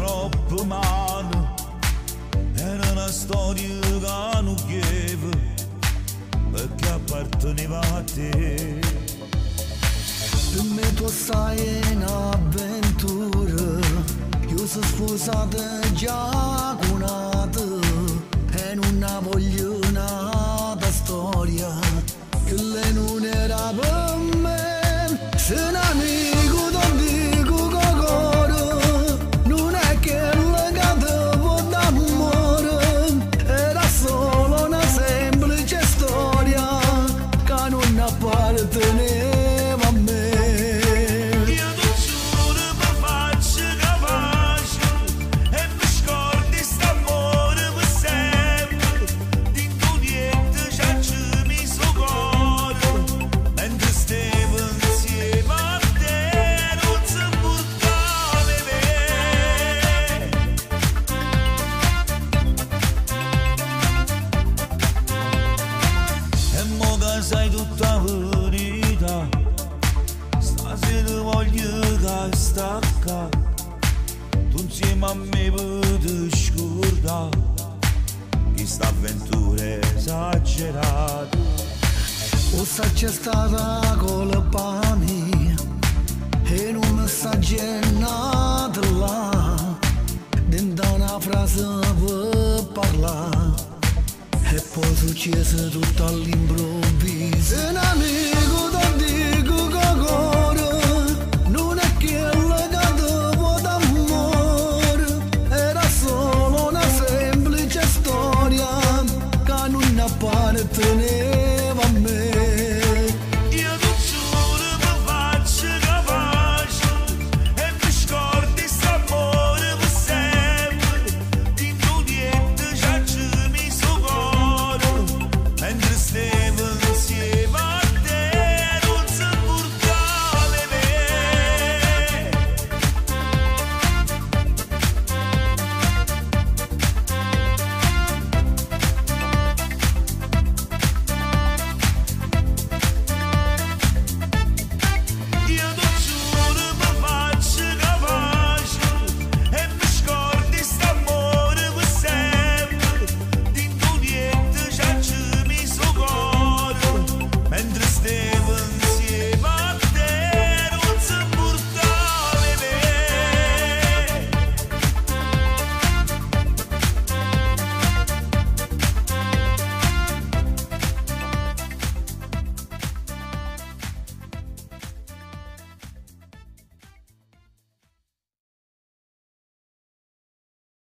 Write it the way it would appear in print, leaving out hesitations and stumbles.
troppo male, era una storia che non chiede, perché apparteneva a te. Per me tu sai un'avventura, io sono sposata già con e non voglio nata storia, che lei non era per me, se un amico ti dico che cuore, non è che legato d'amore, era solo una semplice storia, che non apparteneva a me. Sai tutta verità, stasera voglio che stacca, tu insieme a me puoi scordare, questa avventura è esagerata. O sa c'è stata colpa mia, e non mi sta gennata là, dentro una frase per parlare. E poi successe tutto all'improvviso.